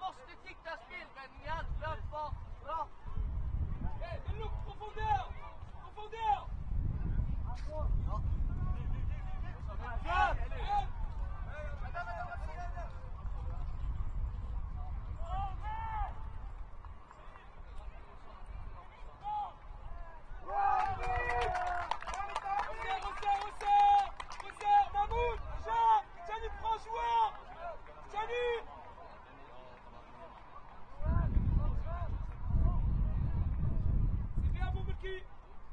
måste titta spelvändningar. Löp bak. Bra. Men look, profondeur! Profondeur! Resserre, Mahmoud, Jean, Gianni prend joueur! Gianni! C'est bien, Boumelki!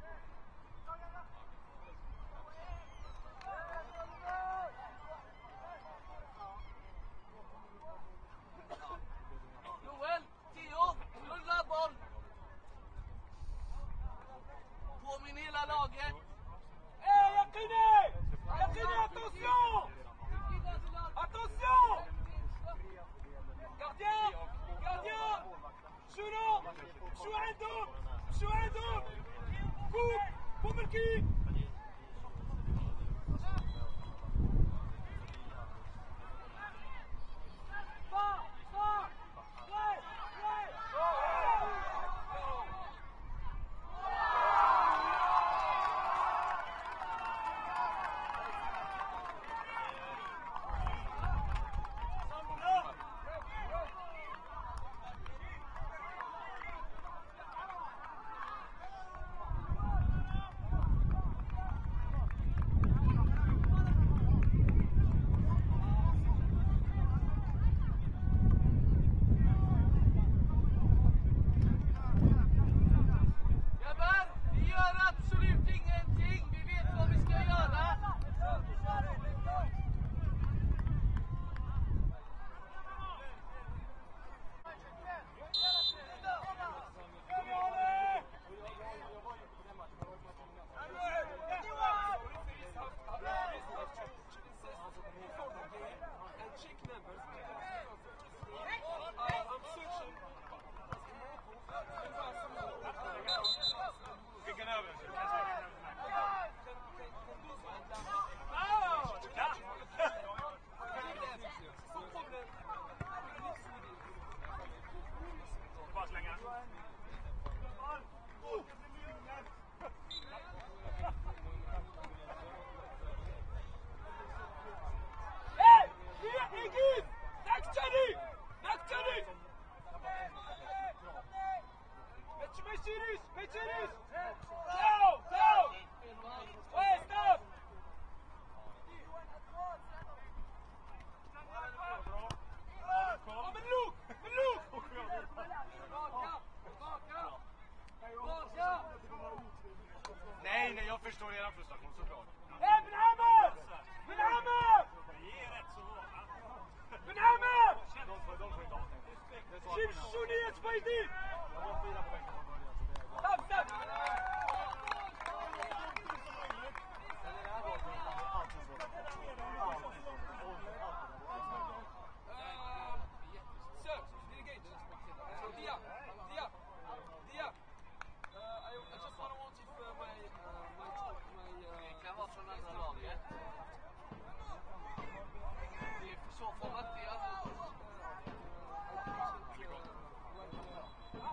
Joel, 10, rulla boll. Påminn hela laget. Yakini! Yakini, attention! Attention! Gardien! Gardien! شو عندهم؟ كوب! بوملكي! Mercedes! Go! Ouais, stop! Oh, men Luke! Nej, jag förstår era frustration såklart. Ben Hammer! Det är rätt så hårt. Ben Hammer! De får inte ha det. Chips Jouni Espaidi! Jag var 4 på bänken från början. Stop! Sir, delegate. Dia. I just want if Det kan vara från andra laget. Det är för så format det.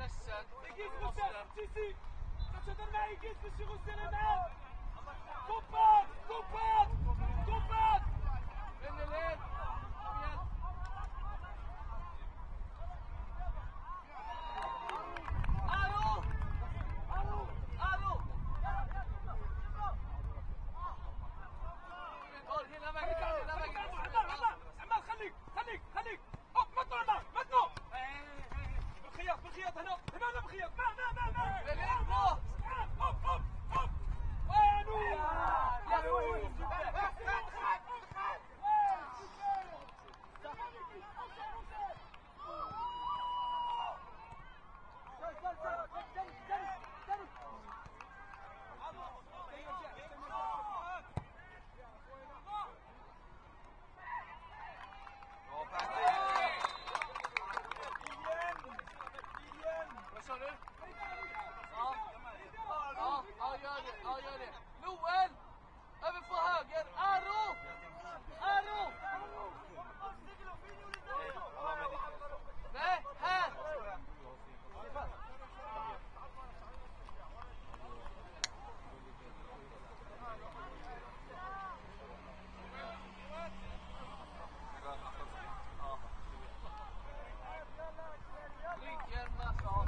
ledsen. يجيز غسان تيسي تتشدر معي يجيز باش يغسل معاه كوبات كوبات كوبات Vinn i led. Kom igjen. Aro! Aro! هنا vägen, hela vägen. عمار خليك اوب مطلع عمار مطلع بالخياط هنا بالخياط ما Velin på! اوب وانو Vad sa du? Ja, gör det. Noel! Över på höger. Aro! Nej, här! Ligger massa.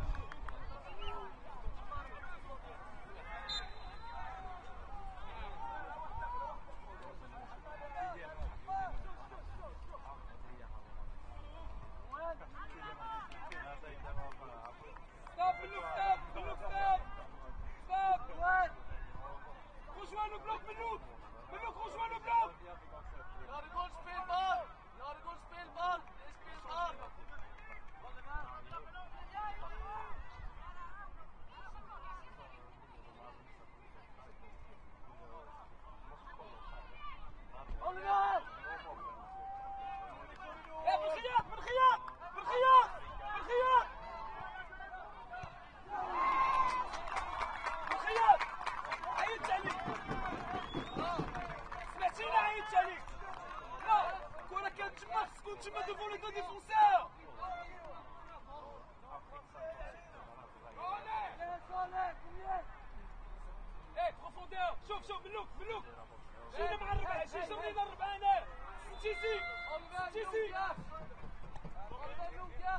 Stop! Rejoins le bloc, Menouk, rejoins le bloc. Ja, det går spelboll! Det är spelboll! Oliver! بالخياط عيدت عليك سمعتيني عيدت عليك لا الكرة كانت تما خص تكون تما دوفون لي دو ديفونسور ايه بروفوندور شوف ملوك جينا مع الربع جينا الربع انا تيسي Oliver Luka!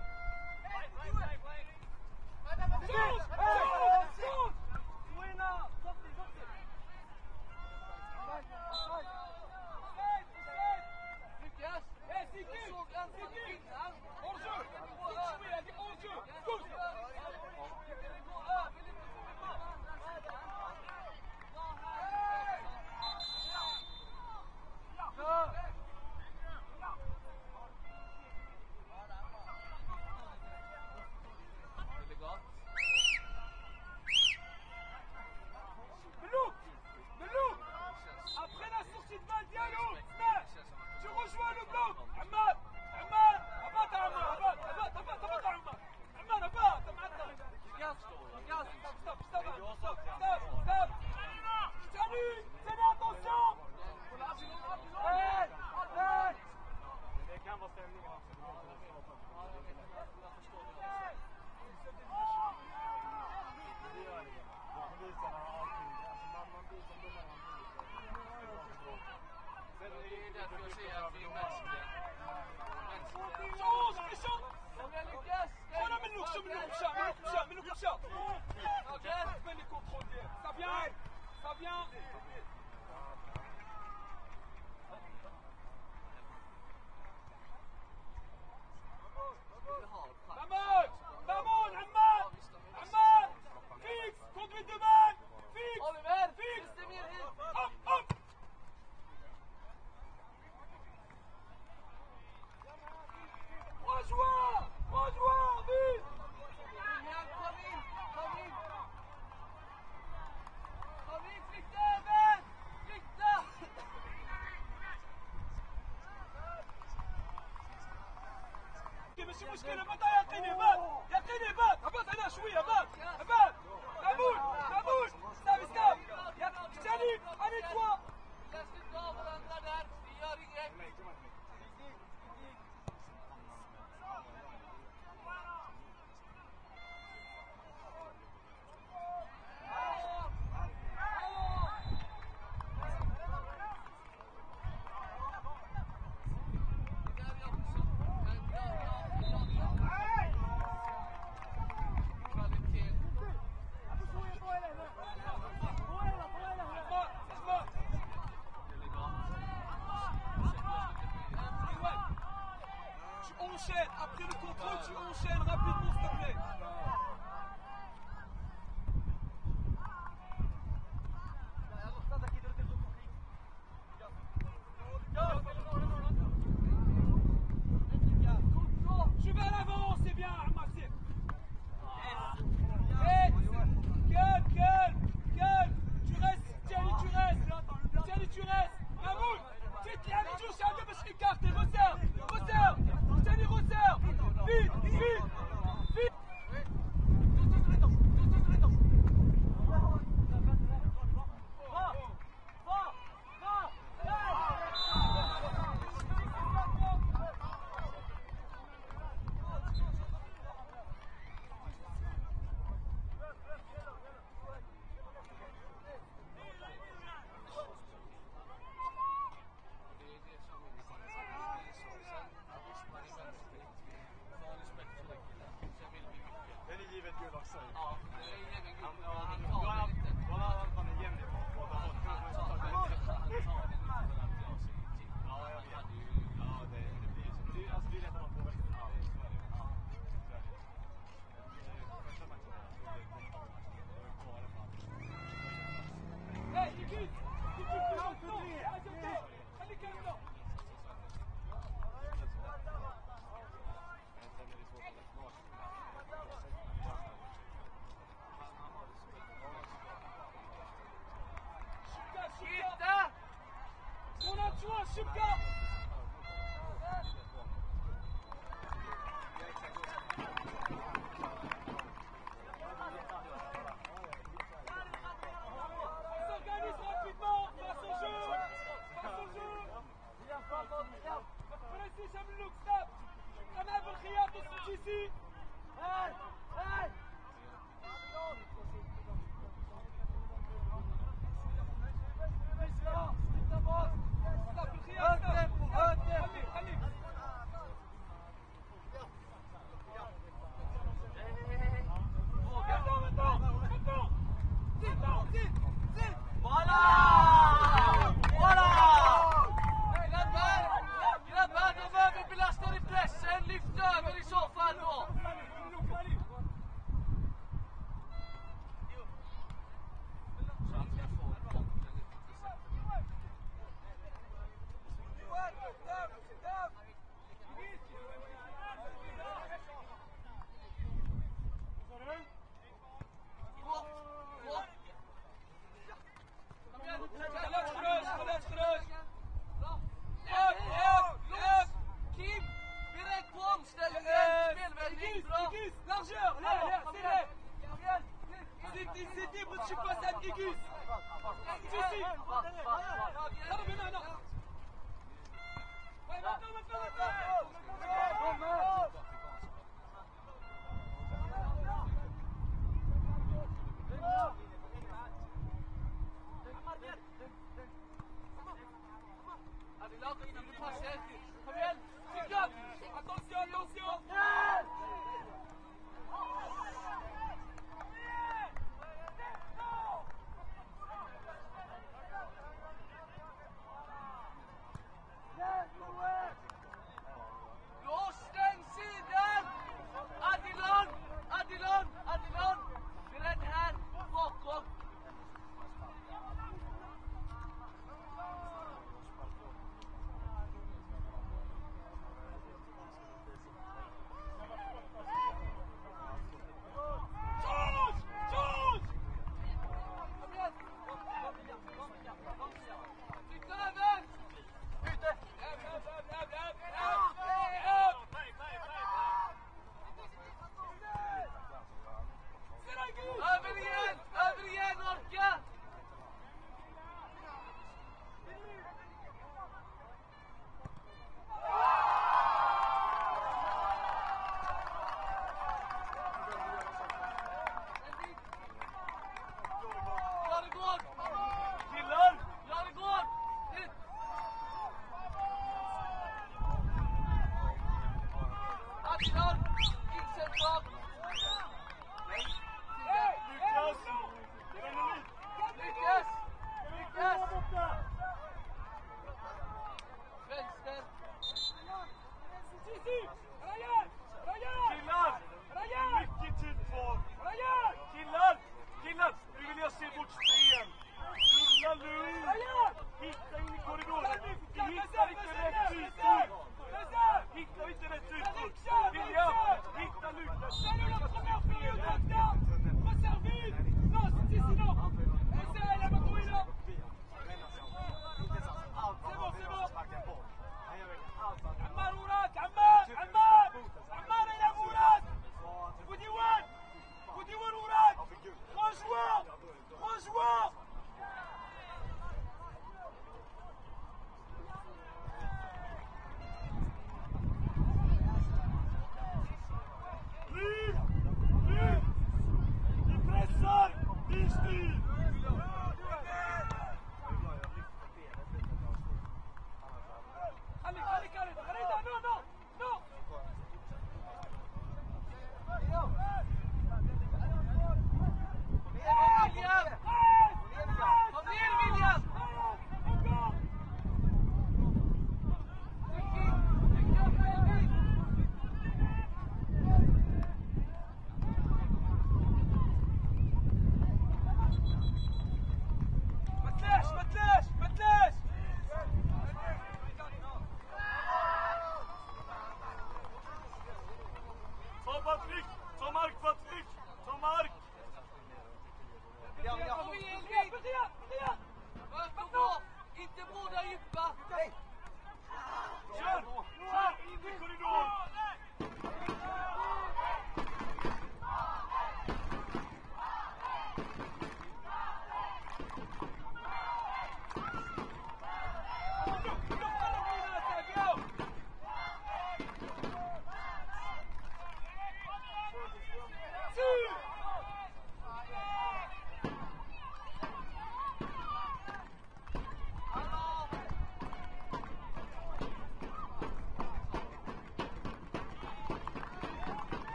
شوف Lyckas! سيكي Såg anfallet innan. اورجو شويه هذه اورجو كوش ملوك après la sortie de balle Diallo tu rejoins le bloc عمار هبط معنا stop Tani attention Det kan vara stämningen också. Det gör det. Poliserna har allting. Man blir som de är. Det är därför jag säger att vi är mänskliga. Kom igen Lukas! انا منوك مشى بين لي كونترول ديالك ça vient Mamoun عمار فيكس conduite de balle fixe Oliver! Lyfte mer hit! hop Trois joueurs vite William, kom in! Flytta över! Flytta! ماشي مشكلة بات يعطيني بات هبط هنا شوية بات قبول ستاب تاني أني توا Läs inte av varandra där, vi gör inget. enchaînes. Après le contrôle, tu enchaînes rapidement, s'il te plaît. Je vais à l'avant, c'est bien, Massif. Calme. Tu restes, Tiens, tu restes. Mahmoud, تتلعب جوج هذا باش يكارتي resserre. ثاني resserre. Vite. Шибка! S'organise rapidement, passe au jeu. Précis, Jamlouk, stop. أنا بالخياط السجيسي.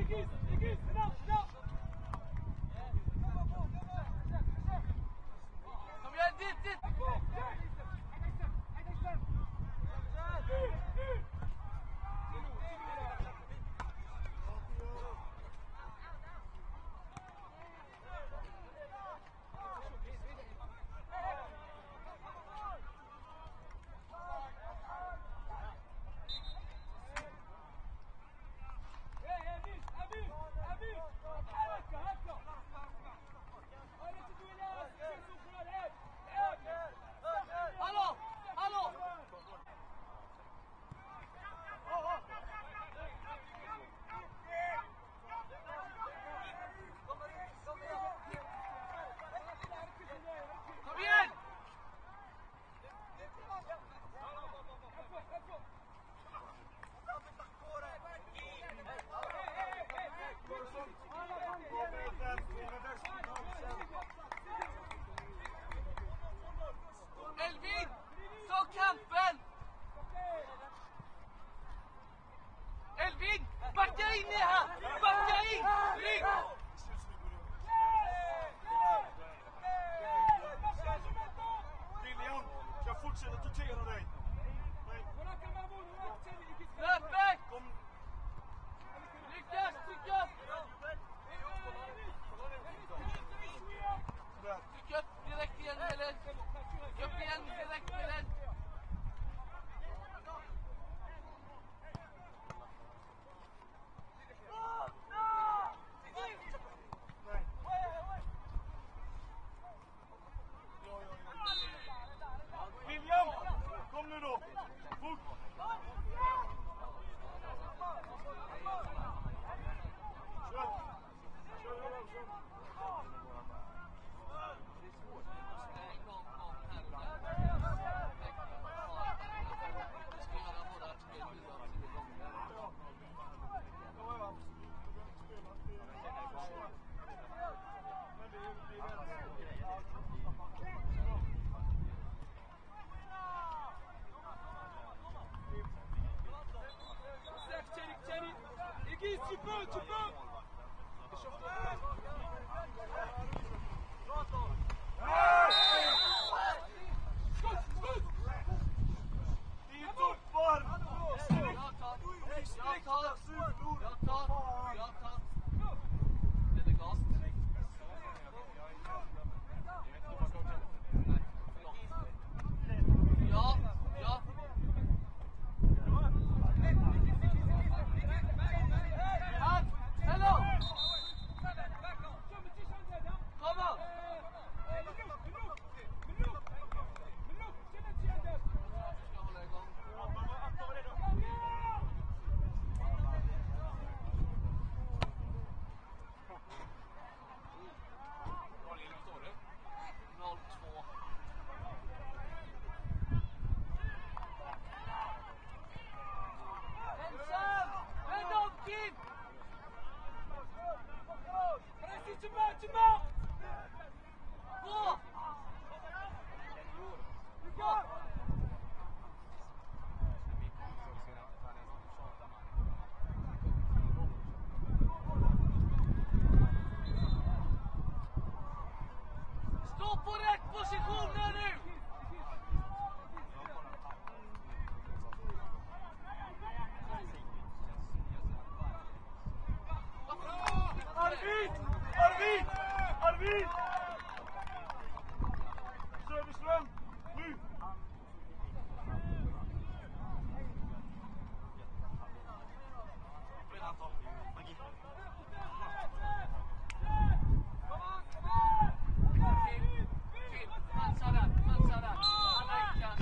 Kom igen, dit! Hallå! Kom igen! Elvin! Ta kampen! Elvin! Backa in i här! Backa in! Rygg! William, jag fortsätter tortera dig. Löpväg! Lyckas! Tryck upp! Tryck upp direkt igen med den. Tryck upp igen direkt med den. William, kom nu då. Fort. Tu peux! Din toppar! Jag tar. Det är gas. Ja. Hello! Kom on! Tu marques! Gå! Stå på rätt positioner nu! Arvid! Söderström, nu! Chansa där. Alla gick.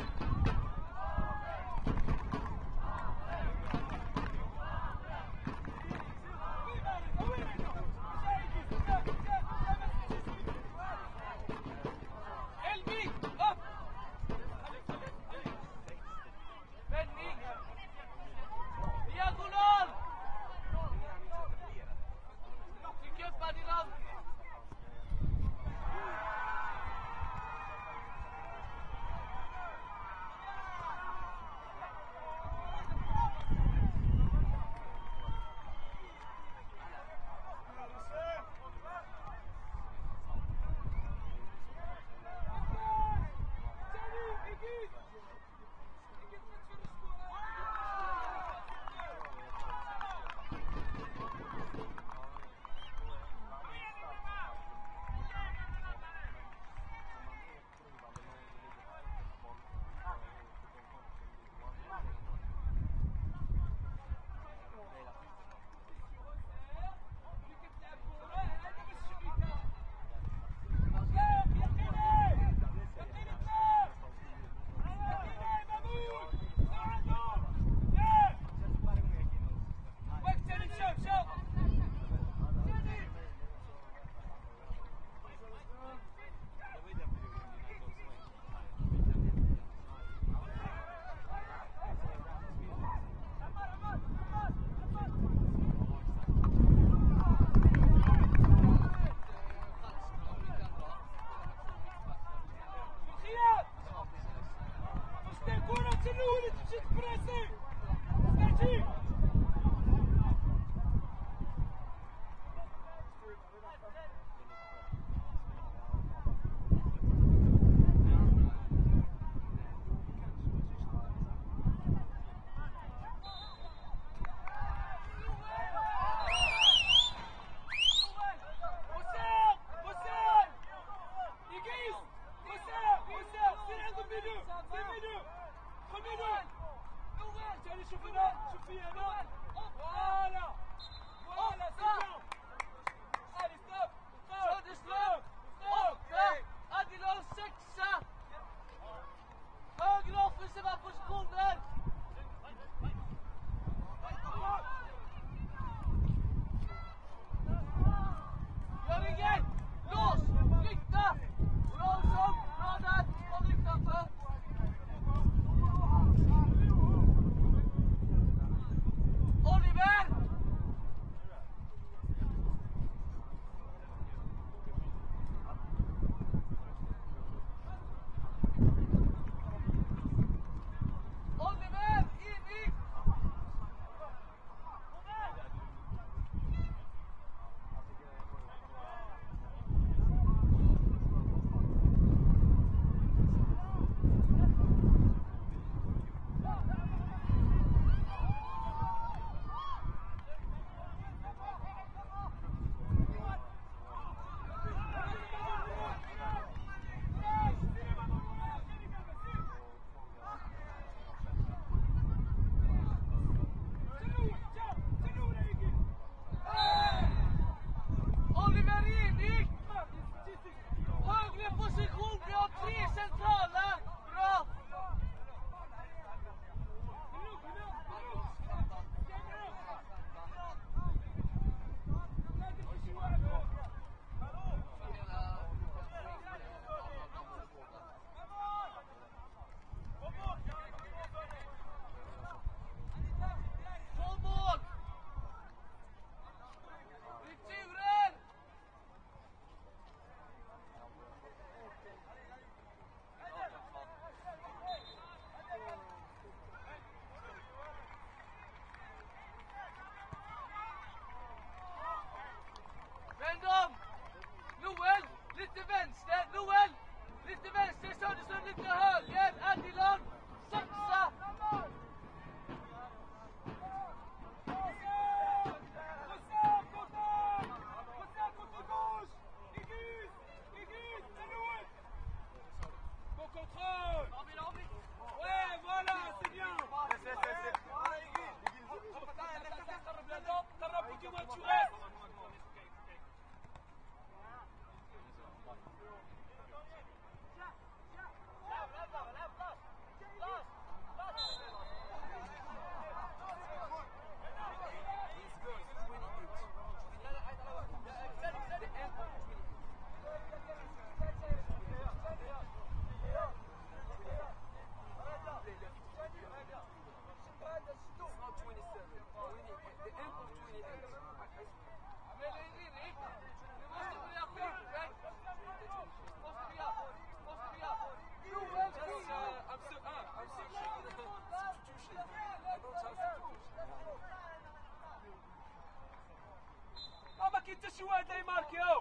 كنت شي واحد يماركيو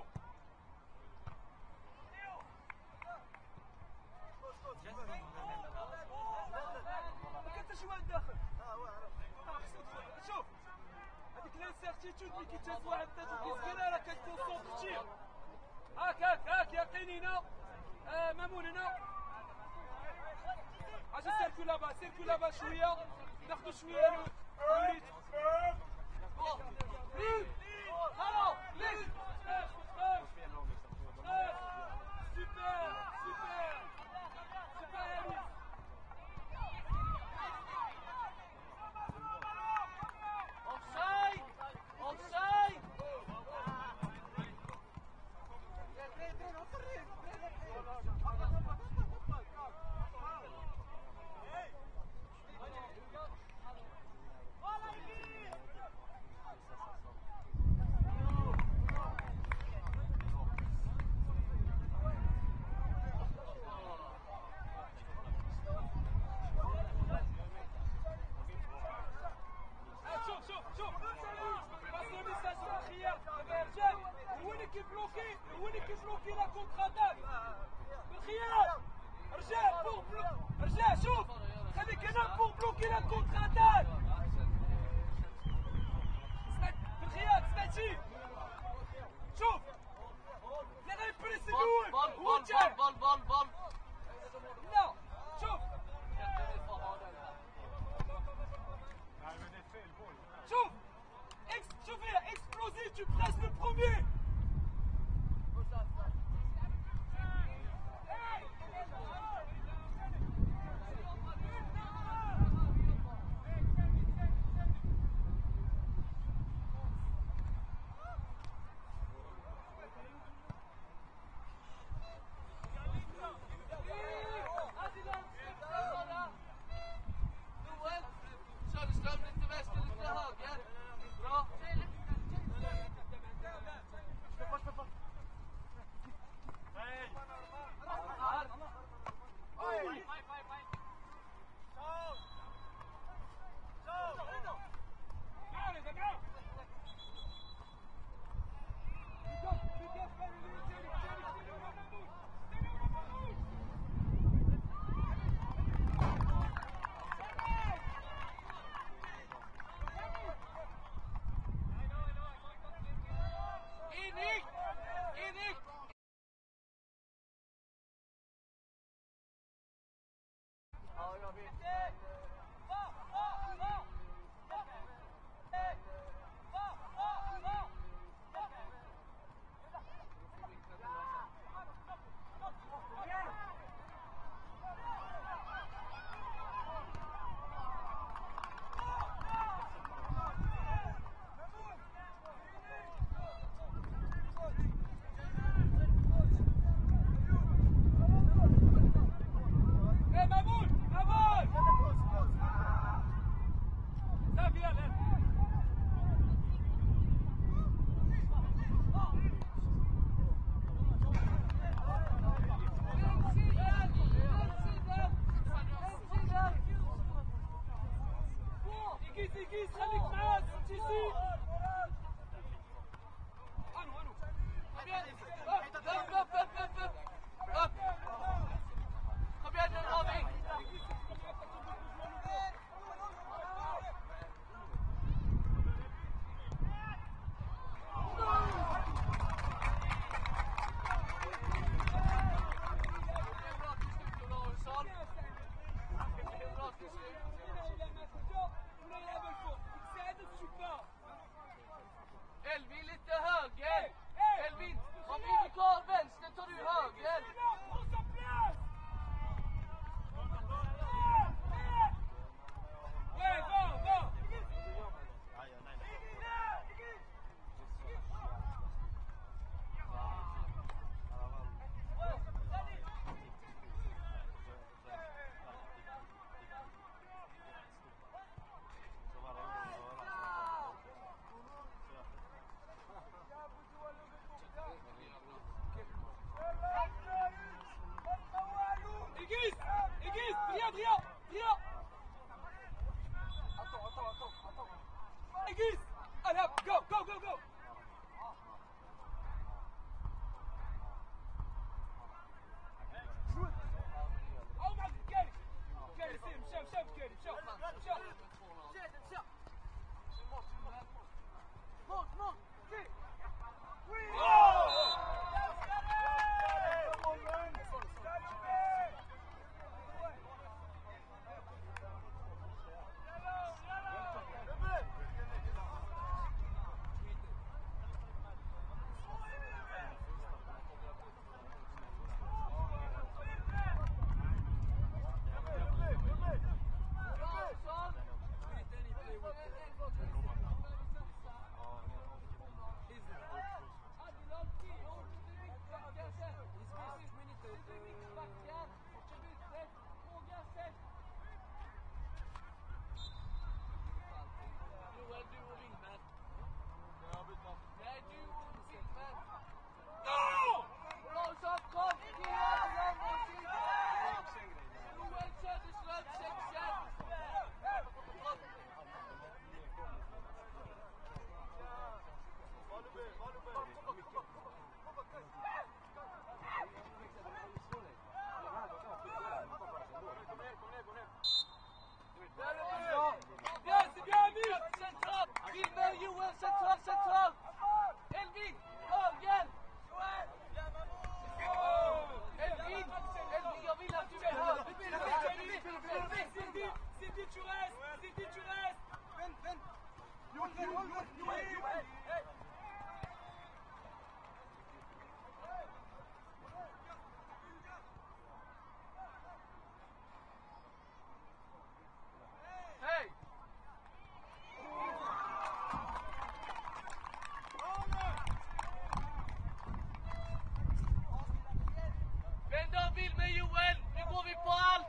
كنت شي واحد داخل شوف هذيك لانسيرتيتود ملي كيتهز واحد الطيط وكيسكنها راه كتكونسونطرتي هاك يعطيني هنا مامون هنا اجي سيركو لابا شويه ناخدو شويه الريت ليك هو اللي كيبلوكي لا كونتر اتاك بالخيال رجع شوف خليك هنا بور بلوكي لا كونتر اتاك بالخيال سمعتي شوف اللي غيبريسي الاول هو جا بال لا شوف شوف هي اكسبلوزي tu presses le premier Hey! Vänd av bild med Joel! Nu går vi på allt!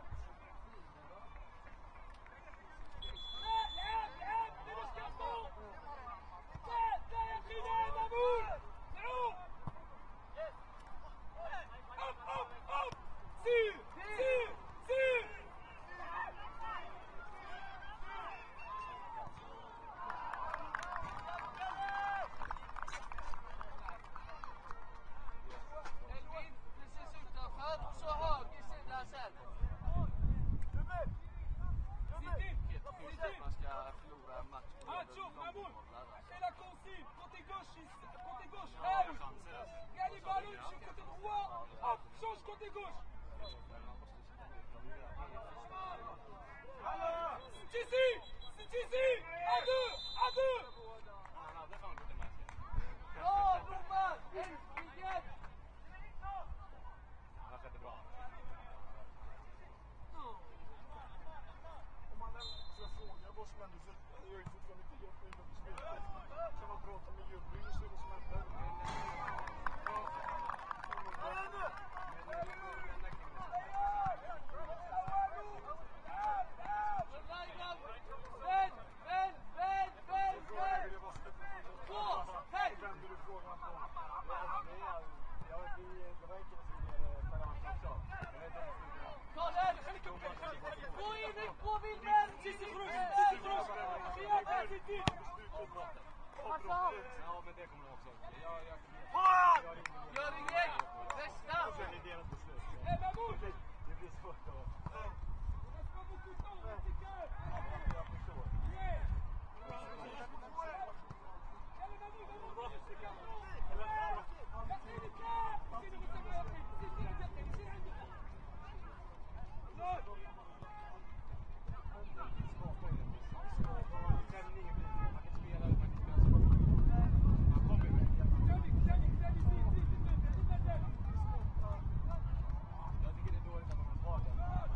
Elvin, precis utanför och så höger sida sen. Man ska förlora en match på Attention, Mamoun! C'est la consigne! Côté gauche, Gagne les ballons sur côté droit! Hop, change côté gauche! Ici! À deux! Bra, Norman! Äntligen! Han skötte bra. Om man ska fråga vad som händer, för jag är fortfarande inte gjort med beslutet. Kan man prata med Jubby och se vad som händer? Ja, men det kommer de också. Gör inget! Bästa! Det blir svårt då. Jag tycker det är dåligt att man har kvar den.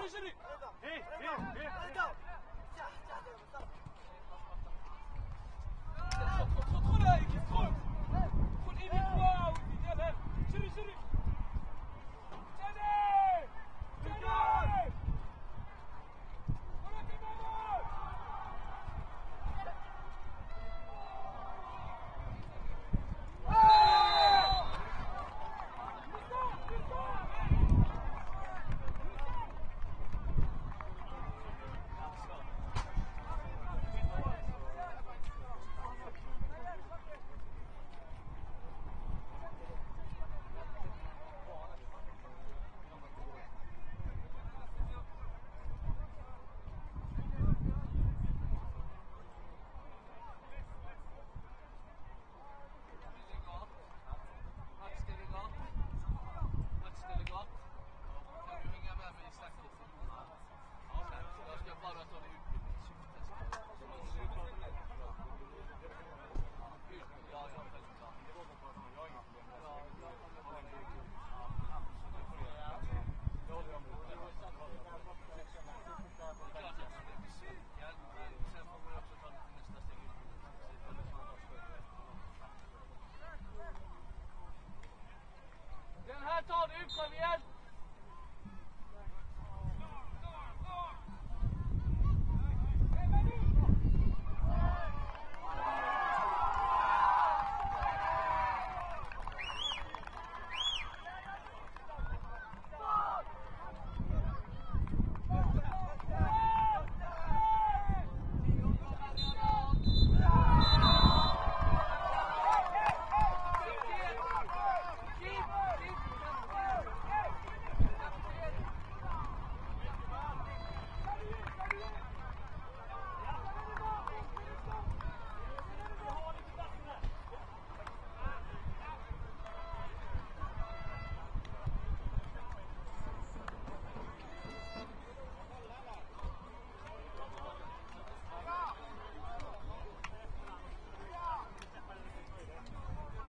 جري. Hej!